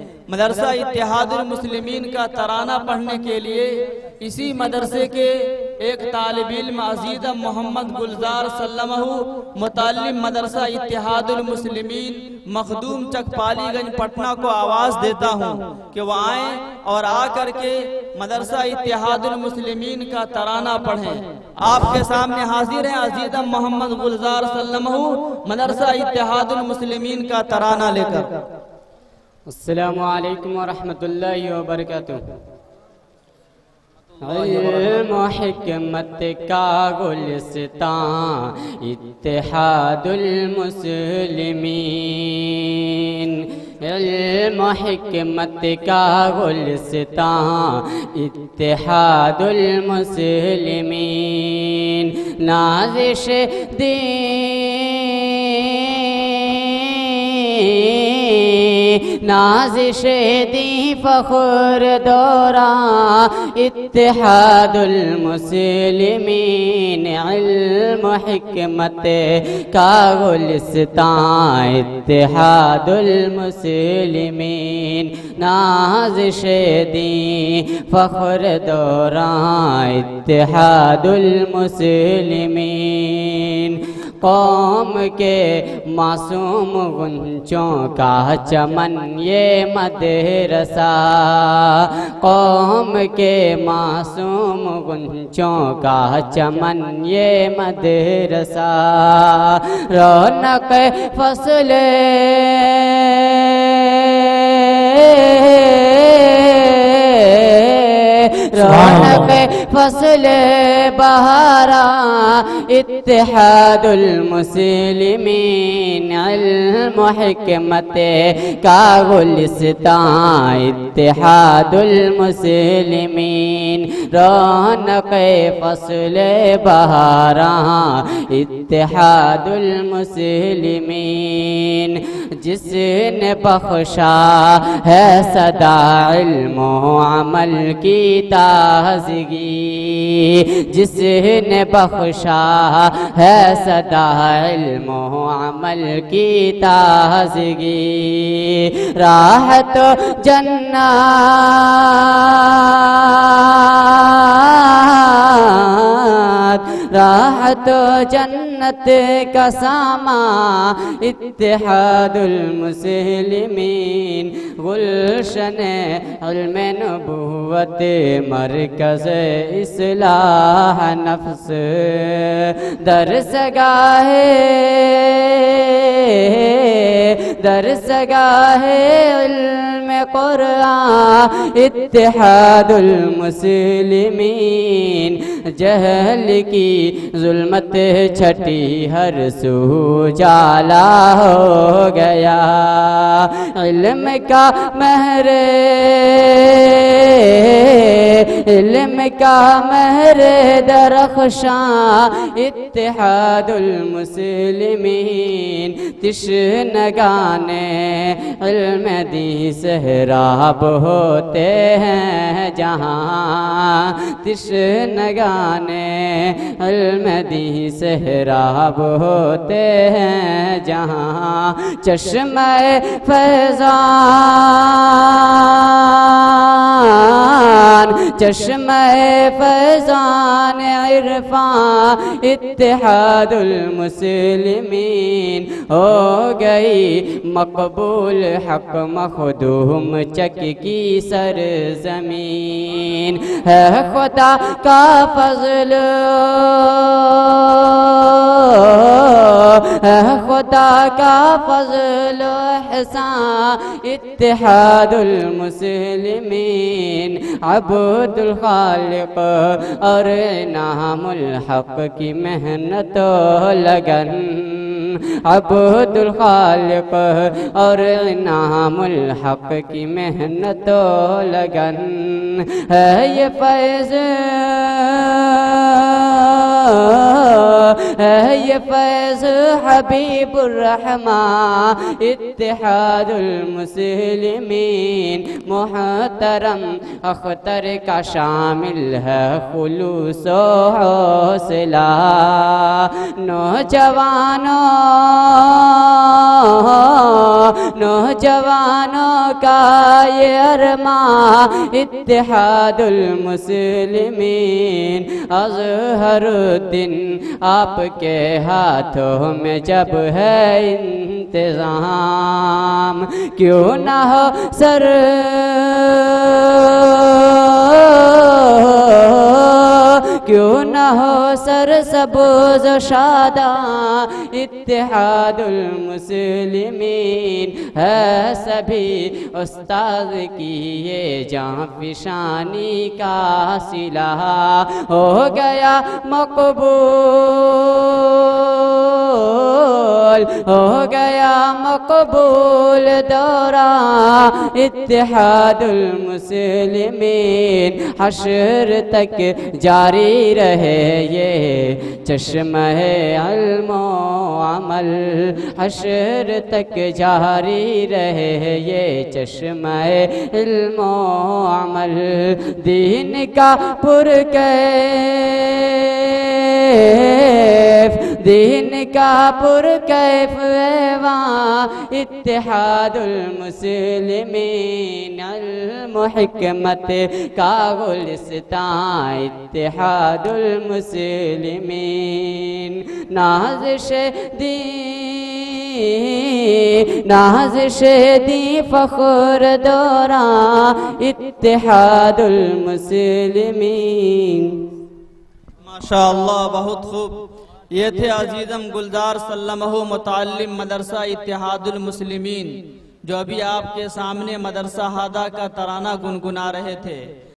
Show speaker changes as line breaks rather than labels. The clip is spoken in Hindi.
मदरसा इत्तेहादुल मुस्लिमीन का तराना पढ़ने के लिए इसी मदरसे के एक तालिब इल्म अजीज़ मोहम्मद गुलजार सल्लमहु मुताल्लिम मदरसा इत्तेहादुल मुस्लिमीन मखदूम चक पालीगंज पटना को आवाज़ देता हूँ कि वह आए और आकर के मदरसा इत्तेहादुल मुस्लिमीन का तराना पढ़ें। आपके सामने हाजिर हैं अजीज़ मोहम्मद गुलजार सल्लमहु मदरसा इत्तेहादुल मुस्लिमीन का तराना लेकर।
अस्सलामु अलैकुम वरहमतुल्लाहि वबरकातुहू। इल्म हिकमत का गुलिस्तान इत्तेहादुल मुस्लिमीन, इल्म हिकमत का गुलिस्तान इत्तेहादुल मुस्लिमीन। नाज़िश नाज़िश दी फ़ख्र दौरा इत्तेहादुल मुस्लिमीन, इल्म हिकमत का गुलिस्तान इत्तेहादुल मुस्लिमीन। नाज़िश दी फ़ख्र दौरा इत्तेहादुल मुस्लिमीन। कौम के मासूम गुंचों का चमन ये मदरसा, कौम के मासूम गुंचों का चमन ये मदरसा। रौनक फसल रौनक फसल बहारा इत्तेहादुल मुस्लिमीन, इल्म हिकमत का गुलिस्तान इत्तेहादुल मुस्लिमीन। रौनक फसल बहारा इत्तेहादुल मुस्लिमीन। जिसने बख्शा है सदा इल्म अमल की ताज़गी, जिसने बख्शा है सदा इल्म अमल की ताज़गी। राहत जन्नत, राहत जन्नत का सामा इत्तेहादुल मुस्लिमीन। गुलशन इल्म नबुव्वत मरकज़ इस्लाह नफ्स, दरसगाहे इल्म क़ुरआन इत्तेहादुल मुस्लिमीन। जहल की जुल्मत छटी हर सू जाला हो गया, इल्म का महर, इल्म का महर दरख्शां इत्तेहादुल मुस्लिमीन। तिश्नगाने इल्म दी सहराब होते हैं जहाँ, तिश्नगाने इल्म दी सहराब होते हैं जहाँ। चश्मे फैज़ान, चश्मे फैज़ान इरफान इत्तेहादुल मुस्लिमीन। हो गई मकबूल हक मखदूम चक की सरज़मीन। है खुदा का फज़ल, है खुदा का फज़ल एहसान इत्तेहादुल मुस्लिमीन। अब्दुल खालिक और इनामुल हक की मेहनत लगन, अब्दुल खालिक और इनामुल हक की मेहनत लगन। है ये फैज़, है ये फैज़ हबीबुर रहमान इत्तेहादुल मुस्लिमीन। मोहतरम अख्तर का शामिल है खुलूस व हौसला। नौजवानों नौजवानों का ये अरमां इत्तेहादुल मुस्लिमीन। अज़हरुद्दीन आपके हाथों में जब है इंतज़ाम, क्यों ना हो सर क्यों न हो सर सबोज शादा इत्तेहादुल मुस्लिमीन। है सभी उस्ताद की ये जां फिशानी का सिला, हो गया मकबूल हो गया मकबूल दौरा इत्तेहादुल मुस्लिमीन। हश्र तक जारी रहे ये चश्मे इल्मो अमल, हश्र तक जारी रहे ये चश्मे इल्मो अमल। दीन का पुरकैफ दीन का पुरकैफ एवां इत्तेहादुल मुस्लिमीन। अल मुहिकमत का गुलिस्तां इत्तेहादुल मुस्लिमीन। नाज़िश दी फ़ख्र दौरा इत्तेहादुल मुस्लिमीन।
माशाअल्लाह, बहुत खूब। ये थे अजीज़म गुलजार सल्लमहु मुतअल्लिम मदरसा इत्तेहादुल मुस्लिमीन, जो अभी आपके सामने मदरसा हादा का तराना गुनगुना रहे थे।